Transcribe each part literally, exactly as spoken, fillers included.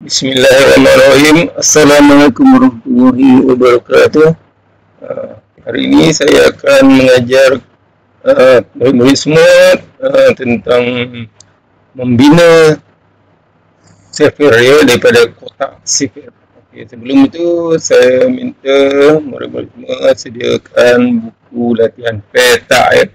Bismillahirrahmanirrahim. Assalamualaikum warahmatullahi wabarakatuh. Uh, hari ini saya akan mengajar uh, murid-murid semua uh, tentang membina sifir ya, daripada kotak sifir. Okay, sebelum itu saya minta murid-murid semua sediakan buku latihan peta ya.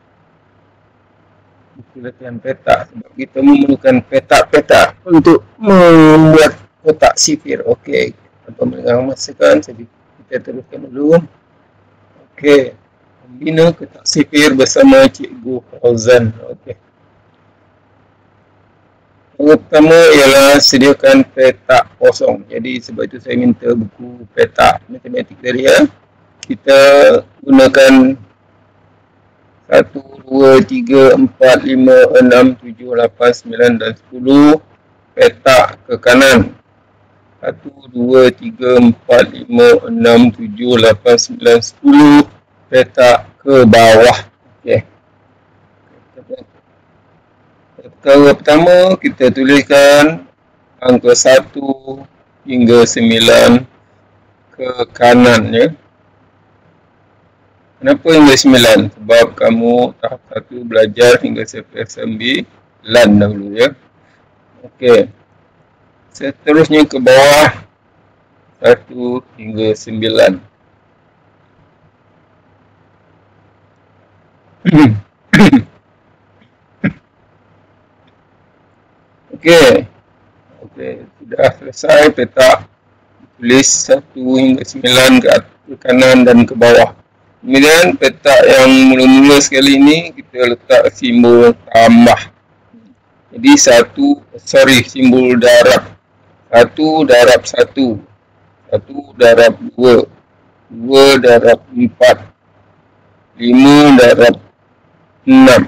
Buku latihan peta, sebab kita memerlukan peta-peta untuk membuat kotak sifir. Okey, tanpa melengahkan masa kan, jadi kita teruskan dulu. Okey, membina kotak sifir bersama Cikgu Fauzan. Okey, yang pertama ialah sediakan peta kosong. Jadi sebab itu saya minta buku peta matematik tadi ya. Kita gunakan satu, dua, tiga, empat, lima, enam, tujuh, lapan, sembilan dan sepuluh peta ke kanan. satu, dua, tiga, empat, lima, enam, tujuh, lapan, sembilan, sepuluh peta ke bawah. Okey. Perkara pertama, kita tuliskan angka satu hingga sembilan ke kanan ya. Kenapa hingga sembilan? Sebab kamu tahap satu belajar hingga sampai sembilan dahulu ya. Okey. Seterusnya ke bawah satu hingga sembilan. Okey. Okey, sudah selesai peta. Tulis satu hingga sembilan ke, ke kanan dan ke bawah. Kemudian peta yang mula-mula sekali ini kita letak simbol tambah. Jadi satu, sorry, simbol darab. Satu darab satu. Satu darab dua. Dua darab empat. Lima darab enam.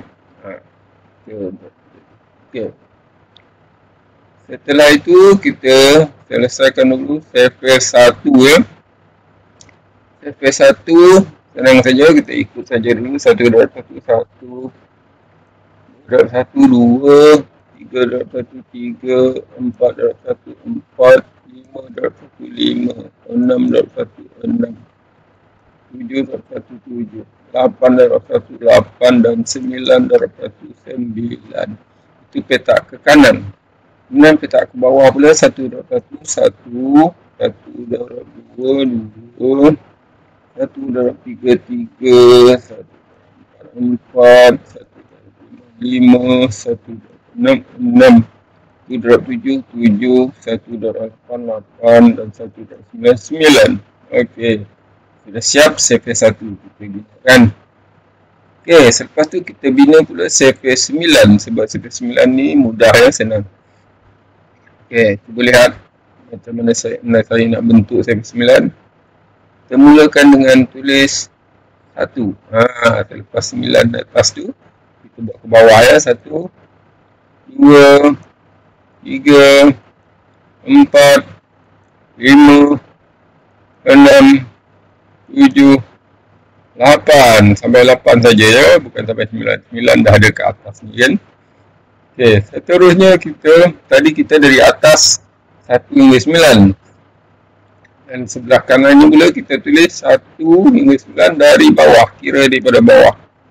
Okey. Setelah itu kita selesaikan dulu sifir satu ya. Sifir satu. Senang saja, kita ikut saja dulu. Satu darab satu, satu. Darab satu, dua. Tiga darab satu, tiga. Empat darab satu, empat. Lima darab satu, lima. Enam darab satu, enam. Tujuh darab satu, tujuh. Lapan darab satu, lapan. Dan sembilan darab satu, sembilan. Itu peta ke kanan. Kemudian peta ke bawah pula. Satu darab satu, satu. Satu darab dua, dua. Satu darab tiga, tiga. Satu darab empat, satu darab lima, satu darab enam, enam. Satu darab tujuh, tujuh. Satu darab lapan, lapan. Dan satu darab sembilan, sembilan. Okey. Sudah siap sifir satu kita gunakan. Okey, selepas tu kita bina pula sifir sembilan. Sebab sifir sembilan ni mudah ya, senang. Okey, cuba lihat macam mana saya, mana saya nak bentuk sifir sembilan. Kita mulakan dengan tulis satu. Ha, selepas sembilan atas tu, kita buat ke bawah ya. satu, dua, tiga, empat, lima, enam, tujuh, lapan. Sampai lapan saja ya, bukan sampai sembilan. sembilan dah ada ke atas ni kan. Okey, seterusnya kita, tadi kita dari atas satu hingga sembilan. Dan sebelah kanannya pula kita tulis satu hingga sembilan dari bawah. Kira daripada bawah.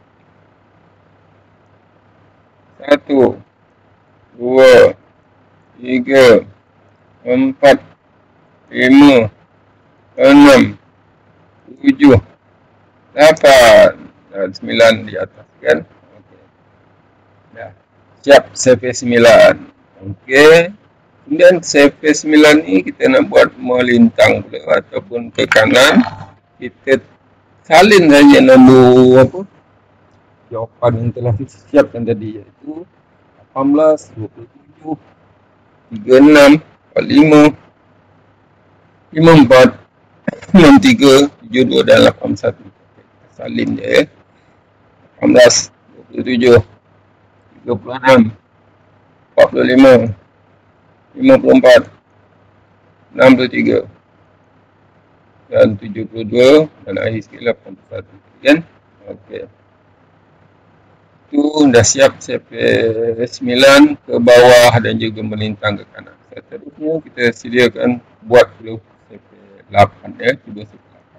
satu, dua, tiga, empat, lima, enam, tujuh, lapan. Dan sembilan di atas kan. Okey. Dah. Siap sifir sembilan. Okey. Kemudian sifir sembilan ni kita nak buat melintang pula ataupun ke kanan. Kita salin saja nombor apa? Jawapan yang telah disiapkan tadi, iaitu lapan belas, dua puluh tujuh, tiga puluh enam, empat puluh lima, lima puluh empat, enam puluh tiga, tujuh puluh dua dan lapan puluh satu. Kita salin je ya. lapan belas, dua puluh tujuh, tiga puluh enam, empat puluh lima, lima puluh empat, enam puluh tiga dan tujuh puluh dua dan akhir sikit lapan puluh satu kan. Okey. Itu dah siap sifir sembilan ke bawah dan juga melintang ke kanan. Seterusnya kita sediakan buat dulu C P lapan ya, cuba C P lapan.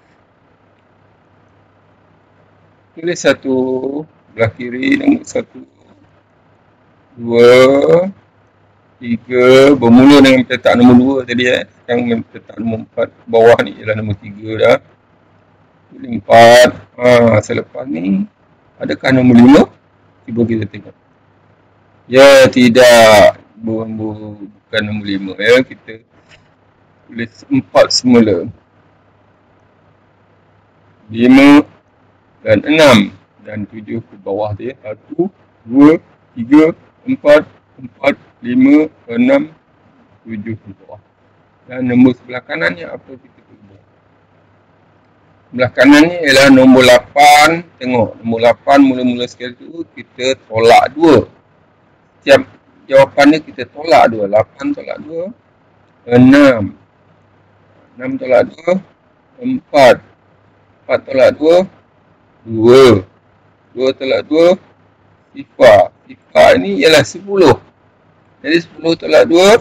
Tulis satu belah kiri nombor satu, dua, tiga, bermula dengan petak nombor dua tadi ya. Sekarang petak nombor empat bawah ni ialah nombor tiga dah. Tulis empat. Ha, selepas ni adakah nombor lima? Cuba kita tengok. Ya, tidak. Bukan nombor lima ya. Kita tulis empat semula. lima dan enam dan tujuh ke bawah dia. satu, dua, tiga, empat, empat, lima, enam, tujuh ke bawah. Dan nombor sebelah kanannya apa kita buat? Sebelah kanan ni ialah nombor lapan. Tengok, nombor lapan mula-mula sekali tu kita tolak dua. Setiap jawapan ni kita tolak dua. lapan tolak dua, enam. enam tolak dua, empat. empat tolak dua, dua. dua tolak dua, sifar. Sifar ni ialah sepuluh. Jadi sepuluh tolak dua,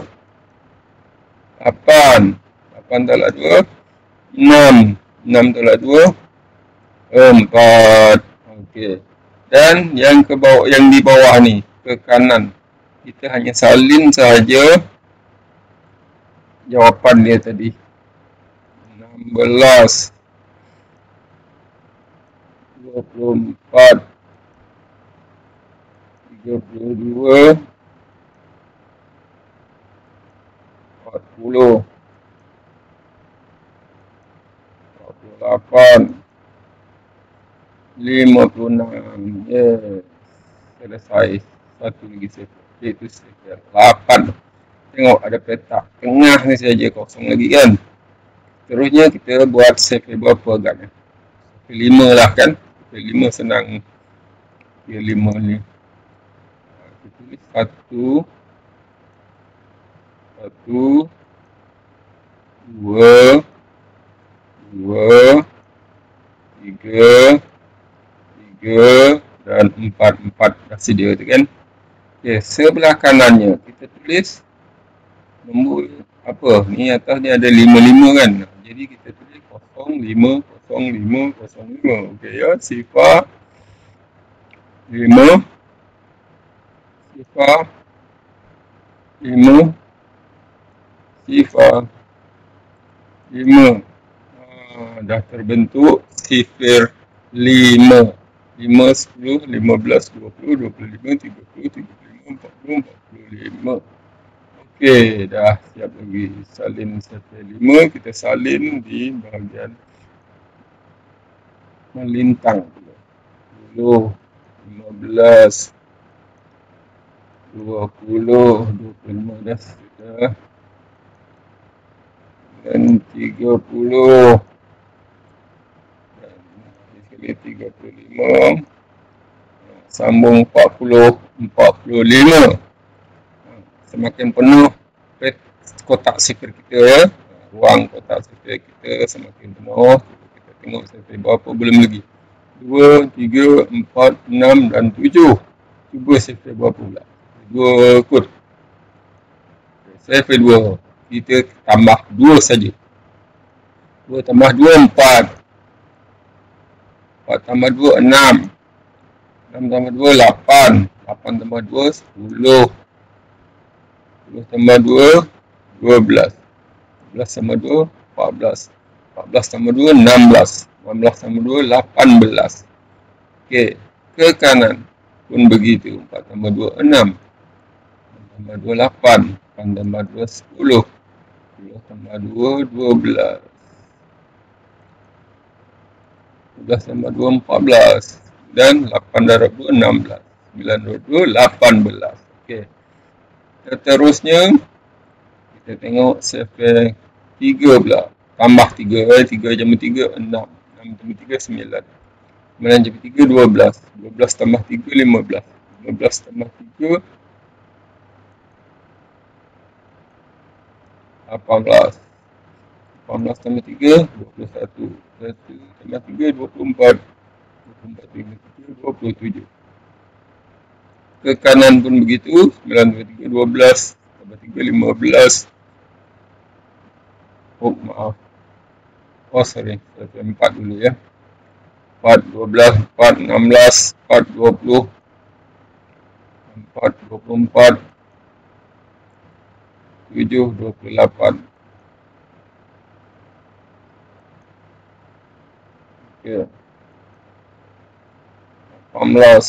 lapan. lapan tolak dua, enam. enam tolak dua, empat. Okey. Dan yang ke bawah, yang di bawah ni, ke kanan, kita hanya salin saja jawapan dia tadi. enam belas, dua puluh empat, tiga puluh dua, empat puluh, empat puluh lapan, lima puluh enam. Yes. Selesai. Satu lagi saya iaitu saya lapan. Tengok ada petak tengah ni saja kosong lagi kan. Terusnya kita buat C P berapa agaknya? C P lima lah kan. C P lima senang. C P lima ni. Kita tulis satu, satu, dua, dua, tiga, tiga dan empat. Empat dah sedia tu kan. Okey, sebelah kanannya kita tulis nombor apa? Ni atas ni ada lima lima kan. Jadi kita tulis kosong lima kosong lima kosong lima. Okey ya, sifar lima, sifar lima, sifar lima. Ha, dah terbentuk sifar lima. lima, sepuluh, lima belas, dua puluh, dua puluh lima, tiga puluh, tiga puluh lima, empat puluh, empat puluh lima. Okey, dah siap lagi. Salin C P lima, kita salin di bahagian melintang. sepuluh, lima belas, dua puluh, dua puluh lima dah sudah. Dan tiga puluh. tiga puluh lima, sambung empat puluh, empat puluh lima. Semakin penuh kotak sifar kita ya, ruang kotak sifar kita semakin penuh. Kita tengok sifar berapa belum lagi. dua, tiga, empat, enam dan tujuh. Cuba sifar berapa pula? dua kot. Sifar dua. Kita tambah dua saja. dua tambah dua, empat. empat tambah dua, enam. enam tambah dua, lapan. lapan tambah dua, sepuluh. sepuluh tambah dua, dua belas. dua belas tambah dua, empat belas. empat belas tambah dua, enam belas. enam belas tambah dua, lapan belas. Okey, ke kanan pun begitu. empat tambah dua, enam. enam tambah dua, lapan. lapan tambah dua, sepuluh. sepuluh tambah dua, dua belas. dua belas tambah dua, empat belas. Dan lapan darab dua, enam belas. sembilan darab dua, lapan belas. Okey. Seterusnya, kita tengok sifar tiga pula. Tambah tiga. tiga jambul tiga, enam. enam jambul tiga, sembilan. sembilan jambul tiga, dua belas. dua belas tambah tiga, lima belas. lima belas tambah tiga, lapan belas. lapan belas tambah tiga, dua puluh satu. satu tambah tiga, dua puluh empat. dua puluh empat tambah tiga, dua puluh tujuh. Ke kanan pun begitu. sembilan tambah tiga, dua belas. tambah tiga, lima belas. Oh, maaf. Oh, sorry. empat dulu ya. empat, dua belas, empat, enam belas, empat, dua puluh. empat, dua puluh empat. tujuh, dua puluh lapan. Okey. lapan belas.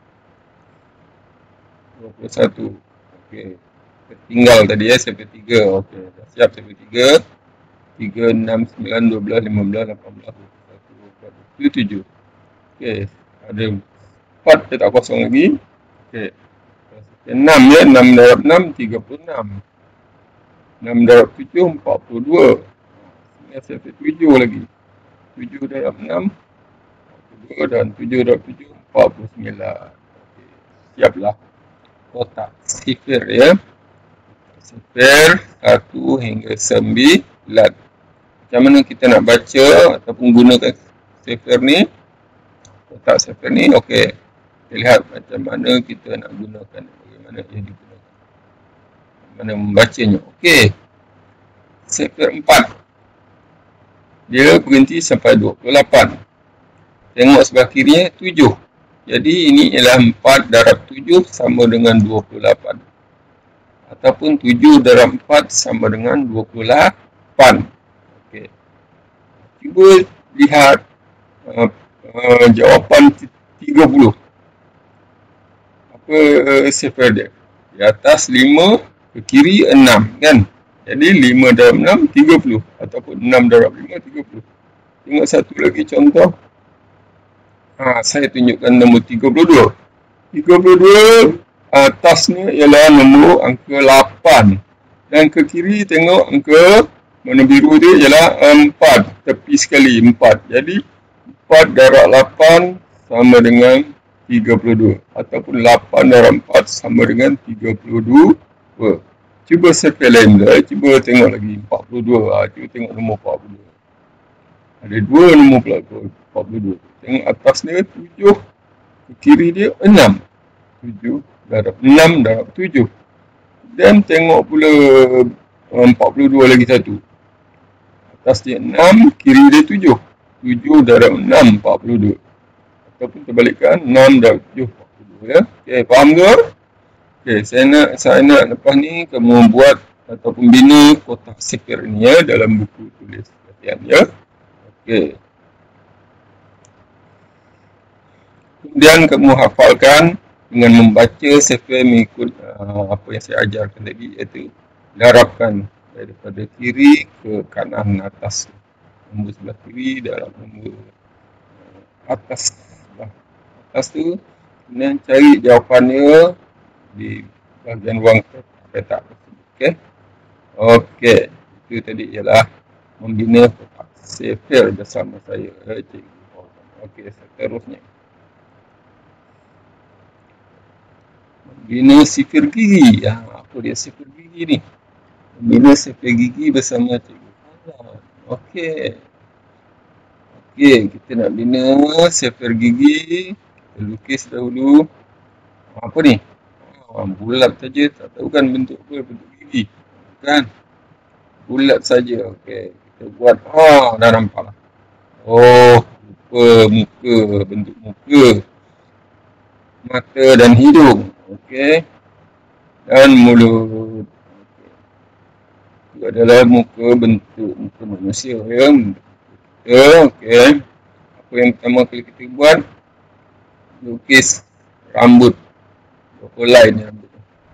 dua puluh satu. Okey. Tinggal tadi ya, sampai tiga. Okey, dah siap sampai tiga. tiga, enam, sembilan, dua belas, lima belas, lapan belas, dua puluh satu, dua puluh dua, dua puluh tujuh. Okey, ada empat dia tak kosong lagi. Okey. enam ya, enam darab enam, tiga puluh enam. enam darab tujuh, empat puluh dua. Ini sampai tujuh lagi. tujuh darab enam, empat puluh dua, dan tujuh darab tujuh, empat puluh sembilan. Okey, siaplah kotak sifir ya. Sifir satu hingga sembilan. Macam mana kita nak baca ataupun gunakan sifir ni, kotak sifir ni? Okey, kita lihat macam mana kita nak gunakan, bagaimana ia digunakan, mana membacanya. Okey, sifir empat, dia berhenti sampai dua puluh lapan. Tengok sebelah kirinya tujuh. Jadi ini ialah empat darab tujuh sama dengan dua puluh lapan. Ataupun tujuh darab empat sama dengan dua puluh lapan. Okey. Cuba lihat uh, uh, jawapan tiga puluh. Apa uh, sifir dia? Di atas lima, ke kiri enam kan? Jadi lima darab enam, tiga puluh. Ataupun enam darab lima, tiga puluh. Tengok satu lagi contoh. Ha, saya tunjukkan nombor tiga puluh dua. tiga puluh dua atasnya ialah nombor angka lapan. Dan ke kiri tengok angka warna biru dia ialah empat. Tepi sekali empat. Jadi empat darab lapan sama dengan tiga puluh dua. Ataupun lapan darab empat sama dengan tiga puluh dua. Cuba sifir lain dah. Cuba tengok lagi empat puluh dua. Ha, cuba tengok nombor empat puluh dua. Ada dua nombor pelakon empat puluh dua. Tengok atas dia tujuh. Ke kiri dia enam. tujuh darab enam darab tujuh. Dan tengok pula empat puluh dua lagi satu. Atas dia enam, kiri dia tujuh. tujuh darab enam, empat puluh dua. Ataupun terbalikkan enam darab tujuh, empat puluh dua ya. Okey, faham ke? Okey, saya nak saya nak lepas ni kamu buat ataupun bina kotak sifir ni ya dalam buku tulis latihan ya. Okey. Kemudian kamu hafalkan dengan membaca sifir mengikut uh, apa yang saya ajarkan tadi, iaitu darabkan daripada kiri ke kanan atas. Nombor sebelah kiri darab nombor uh, atas sebelah atas tu. Kemudian cari jawapannya di bahagian ruang petak tersebut. Okey. Okey. Itu tadi ialah membina kotak sifir bersama saya, Cikgu. Okey, seterusnya. Bina sifir gigi. Ya, apa dia sifir gigi ni? Bina sifir gigi bersama Cikgu. Okey. Okey, kita nak bina sifir gigi. Kita lukis dahulu. Apa ni? Oh, bulat saja. Tak tahu kan bentuk apa bentuk gigi. Kan? Bulat saja. Okey. Kita buat. Oh, dah nampak. Oh, rupa muka. Bentuk muka. Mata dan hidung. Okey. Dan mulut. Okey. Itu adalah muka bentuk muka manusia ya. Kita, okey. Apa yang pertama kali kita buat? Lukis rambut. Berapa line rambut?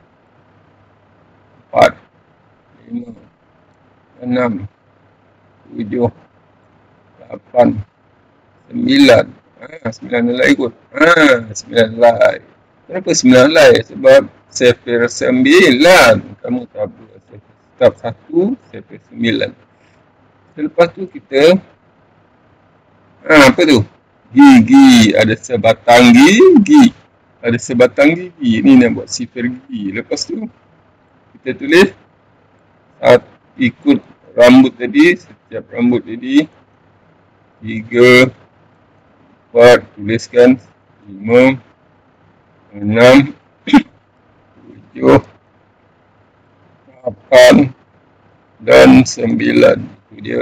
Empat. Lima. Enam. Tujuh. Lapan. Sembilan. Ah, sembilan helai kot. Ah, sembilan helai. Kenapa sembilan helai? Sebab sifir sembilan. Kamu tak boleh stop satu, sifir sembilan. Selepas tu kita, ah, apa tu? Gigi. Ada sebatang gigi. Ada sebatang gigi. Ini nak buat sifir gigi. Lepas tu, kita tulis saat ikut rambut tadi. Setiap rambut tadi. Tiga. Empat, tuliskan lima, enam, tujuh, lapan, dan sembilan. Itu dia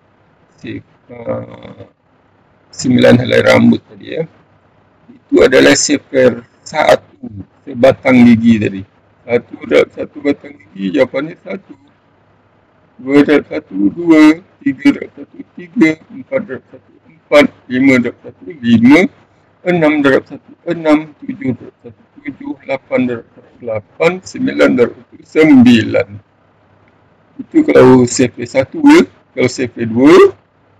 uh, sembilan helai rambut tadi ya. Itu adalah sifir satu, sebatang gigi tadi. Satu darab satu batang gigi, jawapannya satu. Dua darab satu, dua. Tiga darab satu, tiga. Empat darab satu, empat. Lima darab satu, lima. Enam darab satu, enam. Tujuh darab satu, tujuh. Lapan darab satu, lapan. Sembilan darab satu, sembilan. Itu kalau sifir satu ya. Kalau sifir dua,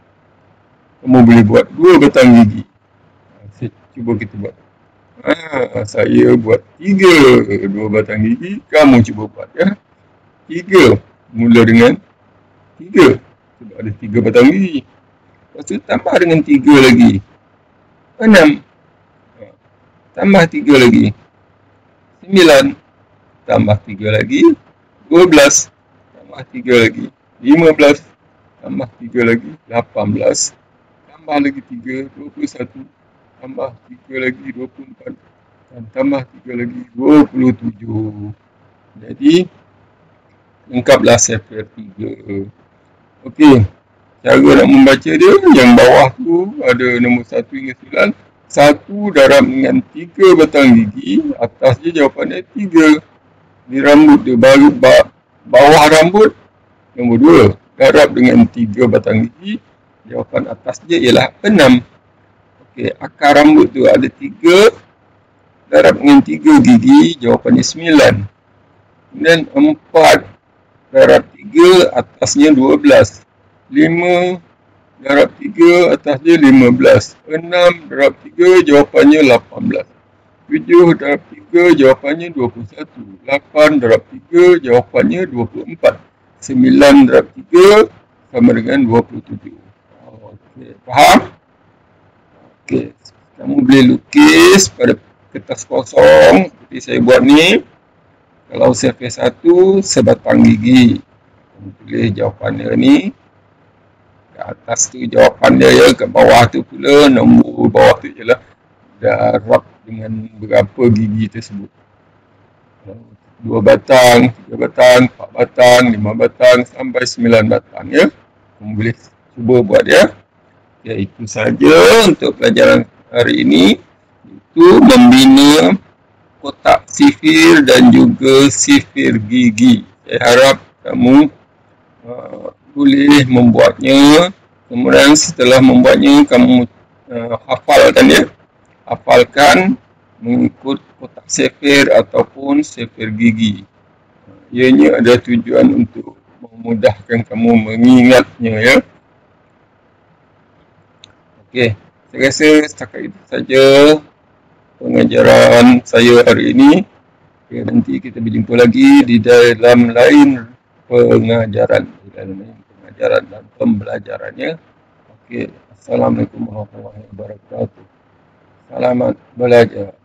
kamu boleh buat dua batang gigi. Cuba kita buat. Ha, saya buat tiga. Dua batang gigi. Kamu cuba buat ya. Tiga. Mula dengan tiga. Sebab ada tiga batang gigi. Lepas tu tambah dengan tiga lagi. Enam. Ha, tambah tiga lagi. Sembilan. Tambah tiga lagi. Dua belas. Tambah tiga lagi. Lima belas. Tambah tiga lagi. Lapan belas. Tambah lagi tiga. Dua puluh satu. Tambah tiga lagi. Dua puluh empat. Dan tambah tiga lagi. Dua puluh tujuh. Jadi, lengkaplah sifir tiga. Okey. Cara nak membaca dia, yang bawah tu ada nombor satu hingga sembilan. Satu darab dengan tiga batang gigi. Atas je jawapannya tiga. Di rambut dia, baru bawah rambut nombor dua. Darab dengan tiga batang gigi. Jawapan atas je ialah enam. Okey, akar rambut tu ada tiga. Darab dengan tiga gigi, jawapannya sembilan. Kemudian empat darab tiga, atasnya dua belas. lima darab tiga, atasnya lima belas. enam darab tiga, jawapannya lapan belas. tujuh darab tiga, jawapannya dua puluh satu. lapan darab tiga, jawapannya dua puluh empat. sembilan darab tiga sama dengan dua puluh tujuh. Okey, faham? Okey, kamu boleh lukis pada kertas kosong seperti saya buat ni. Kalau sifir satu, sebatang gigi. Kamu tulis jawapannya ni. Kat atas tu jawapan dia ya, kat bawah tu pula nombor bawah tu ialah darab dengan berapa gigi tersebut. Dua batang, tiga batang, empat batang, lima batang sampai sembilan batang ya. Kamu boleh cuba buat ya. Ya, itu saja untuk pelajaran hari ini. Itu membina kotak sifir dan juga sifir gigi. Saya harap kamu uh, boleh membuatnya. Kemudian setelah membuatnya, kamu uh, hafalkan ya. Hafalkan mengikut kotak sifir ataupun sifir gigi. Ianya ada tujuan untuk memudahkan kamu mengingatnya ya. Okey, saya rasa setakat itu saja pengajaran saya hari ini. Okay, nanti kita berjumpa lagi di dalam lain pengajaran, di dalam lain pengajaran dan pembelajarannya. Okey, assalamualaikum warahmatullahi wabarakatuh. Selamat belajar.